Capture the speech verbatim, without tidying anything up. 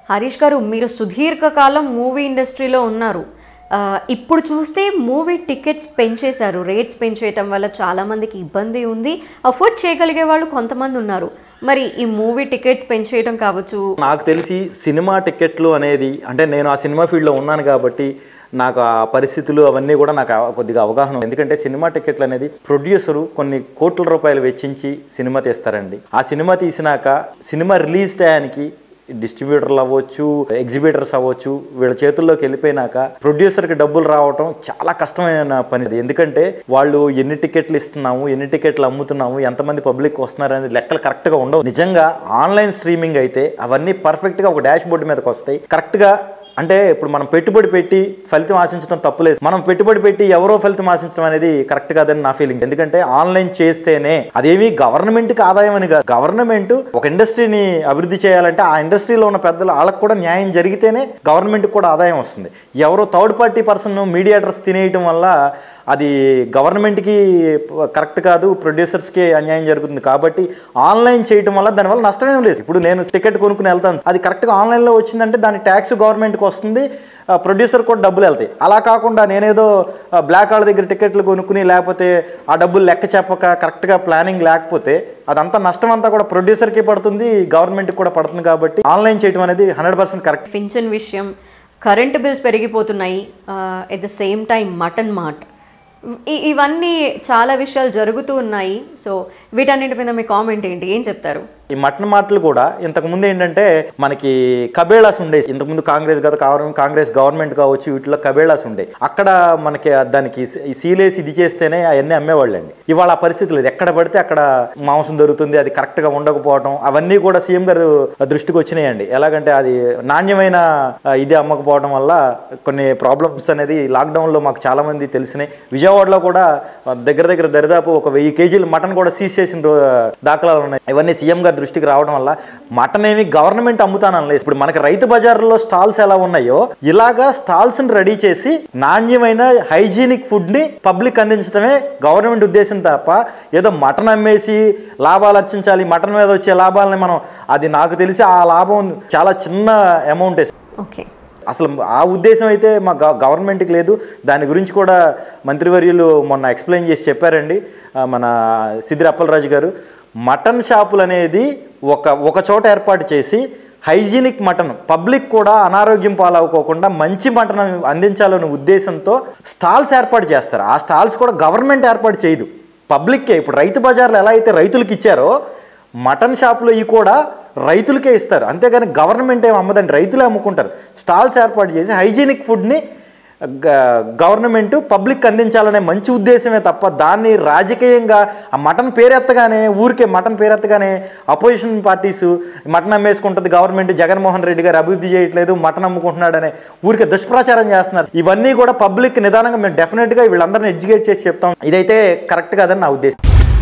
హరీష్ గారు, మీరు సుదీర్ఘకాలం మూవీ ఇండస్ట్రీలో ఉన్నారు. ఇప్పుడు చూస్తే మూవీ టికెట్స్ పెంచేశారు. రేట్స్ పెంచేయటం వల్ల చాలామందికి ఇబ్బంది ఉంది. అఫోర్డ్ చేయగలిగే వాళ్ళు కొంతమంది ఉన్నారు. మరి ఈ మూవీ టికెట్స్ పెంచేయడం కావచ్చు. నాకు తెలిసి సినిమా టికెట్లు అనేది, అంటే నేను ఆ సినిమా ఫీల్డ్లో ఉన్నాను కాబట్టి నాకు ఆ పరిస్థితులు అవన్నీ కూడా నాకు కొద్దిగా అవగాహన. ఎందుకంటే సినిమా టికెట్లు అనేది ప్రొడ్యూసరు కొన్ని కోట్ల రూపాయలు వెచ్చించి సినిమా తీస్తారండి. ఆ సినిమా తీసినాక సినిమా రిలీజ్ టయానికి డిస్ట్రిబ్యూటర్లు అవ్వచ్చు, ఎగ్జిబిటర్స్ అవ్వచ్చు, వీళ్ళ చేతుల్లోకి వెళ్ళిపోయినాక ప్రొడ్యూసర్కి డబ్బులు రావటం చాలా కష్టమైన పని. ఎందుకంటే వాళ్ళు ఎన్ని టికెట్లు ఇస్తున్నాము, ఎన్ని టికెట్లు అమ్ముతున్నాము, ఎంతమంది పబ్లిక్ వస్తున్నారు అనేది లెక్కలు కరెక్ట్గా ఉండవు. నిజంగా ఆన్లైన్ స్ట్రీమింగ్ అయితే అవన్నీ పర్ఫెక్ట్గా ఒక డాష్ బోర్డు మీదకి వస్తాయి. కరెక్ట్గా అంటే ఇప్పుడు మనం పెట్టుబడి పెట్టి ఫలితం ఆశించడం తప్పులేదు. మనం పెట్టుబడి పెట్టి ఎవరో ఫలితం ఆశించడం అనేది కరెక్ట్ కాదని నా ఫీలింగ్. ఎందుకంటే ఆన్లైన్ చేస్తేనే అదేమి గవర్నమెంట్కి ఆదాయం అని కాదు. గవర్నమెంట్ ఒక ఇండస్ట్రీని అభివృద్ధి చేయాలంటే ఆ ఇండస్ట్రీలో ఉన్న పెద్దలు వాళ్ళకు కూడా న్యాయం జరిగితేనే గవర్నమెంట్కి కూడా ఆదాయం వస్తుంది. ఎవరో థర్డ్ పార్టీ పర్సన్ మీడియేటర్స్ తినేయటం వల్ల అది గవర్నమెంట్కి కరెక్ట్ కాదు, ప్రొడ్యూసర్స్కి అన్యాయం జరుగుతుంది. కాబట్టి ఆన్లైన్ చేయటం వల్ల దానివల్ల నష్టమేం లేదు. ఇప్పుడు నేను టికెట్ కొనుక్కుని వెళ్తాను, అది కరెక్ట్గా ఆన్లైన్లో వచ్చిందంటే దాని ట్యాక్స్ గవర్నమెంట్కి వస్తుంది, ప్రొడ్యూసర్ కూడా డబ్బులు వెళ్తాయి. అలా కాకుండా నేనేదో బ్లాక్ వాళ్ళ దగ్గర టికెట్లు కొనుక్కుని లేకపోతే ఆ డబ్బులు లెక్క చెప్పక కరెక్ట్గా ప్లానింగ్ లేకపోతే అదంతా నష్టం అంతా కూడా ప్రొడ్యూసర్కి పడుతుంది, గవర్నమెంట్కి కూడా పడుతుంది. కాబట్టి ఆన్లైన్ చేయడం అనేది హండ్రెడ్ పర్సెంట్ కరెక్ట్. పింఛన్ విషయం, కరెంట్ బిల్స్ పెరిగిపోతున్నాయి, at the same time mutton mart, ఇవన్నీ చాలా విషయాలు జరుగుతూ ఉన్నాయి. సో వీటన్నిటి మీద మీ కామెంట్ ఏంటి, ఏం చెప్తారు? ఈ మటన్ మార్ట్లు కూడా ఇంతకుముందు ఏంటంటే మనకి కబేళాస్ ఉండేవి. ఇంతకుముందు కాంగ్రెస్ గత కాంగ్రెస్ గవర్నమెంట్ కావచ్చు, వీటిలో కబేళాస్ ఉండేవి. అక్కడ మనకి దానికి సీలేసి ఇది చేస్తేనే అవన్నీ అమ్మేవాళ్ళండి. ఇవాళ ఆ పరిస్థితి లేదు. ఎక్కడ పడితే అక్కడ మాంసం దొరుకుతుంది, అది కరెక్ట్గా ఉండకపోవడం అవన్నీ కూడా సీఎం గారు దృష్టికి వచ్చినాయండి. ఎలాగంటే అది నాణ్యమైన ఇది అమ్మకపోవడం వల్ల కొన్ని ప్రాబ్లమ్స్ అనేది లాక్డౌన్లో మాకు చాలా మంది తెలిసినాయి. విజయవాడలో కూడా దగ్గర దగ్గర దరిదాపు ఒక వెయ్యి కేజీలు మటన్ కూడా సీజ్ చేసిన దాఖలాలు ఉన్నాయి. ఇవన్నీ సీఎం గారు దృష్టికి రావడం వల్ల మటన్ ఏమి గవర్నమెంట్ అమ్ముతానలేదు. ఇప్పుడు మనకి రైతు బజార్లో స్టాల్స్ ఎలా ఉన్నాయో ఇలాగా స్టాల్స్ ని రెడీ చేసి నాణ్యమైన హైజీనిక్ ఫుడ్ ని పబ్లిక్ అందించడమే గవర్నమెంట్ ఉద్దేశం తప్ప ఏదో మటన్ అమ్మేసి లాభాలు అర్చించాలి, మటన్ మీద వచ్చే లాభాలని మనం, అది నాకు తెలిసి ఆ లాభం చాలా చిన్న అమౌంట్. ఓకే, అసలు ఆ ఉద్దేశం అయితే మా గవర్నమెంట్కి లేదు. దాని గురించి కూడా మంత్రివర్యులు మొన్న ఎక్స్ప్లెయిన్ చేసి చెప్పారండి మన సిద్దిరి అప్పలరాజు గారు. మటన్ షాపులు అనేది ఒక ఒక చోట ఏర్పాటు చేసి హైజీనిక్ మటన్ పబ్లిక్ కూడా అనారోగ్యం పాలవుకోకుండా మంచి మటన్ అందించాలనే ఉద్దేశంతో స్టాల్స్ ఏర్పాటు చేస్తారు. ఆ స్టాల్స్ కూడా గవర్నమెంట్ ఏర్పాటు చేయదు, పబ్లిక్కే. ఇప్పుడు రైతు బజార్లో ఎలా అయితే రైతులకు ఇచ్చారో మటన్ షాపులో ఇవి కూడా రైతులకే ఇస్తారు. అంతేగాని గవర్నమెంట్ ఏమి అమ్మదండి, రైతులే అమ్ముకుంటారు. స్టాల్స్ ఏర్పాటు చేసి హైజీనిక్ ఫుడ్ని గవర్నమెంట్ పబ్లిక్ అందించాలనే మంచి ఉద్దేశమే తప్ప దాన్ని రాజకీయంగా ఆ మటన్ పేరెత్తగానే ఊరికే మటన్ పేరెత్తగానే అపోజిషన్ పార్టీస్ మటన్ అమ్మేసుకుంటుంది గవర్నమెంట్, జగన్మోహన్ రెడ్డి గారు అభివృద్ధి చేయట్లేదు, మటన్ అమ్ముకుంటున్నాడనే ఊరికే దుష్ప్రచారం చేస్తున్నారు. ఇవన్నీ కూడా పబ్లిక్ నిదానంగా మేము డెఫినెట్గా వీళ్ళందరినీ ఎడ్యుకేట్ చేసి చెప్తాం. ఇదైతే కరెక్ట్ కాదని నా ఉద్దేశం.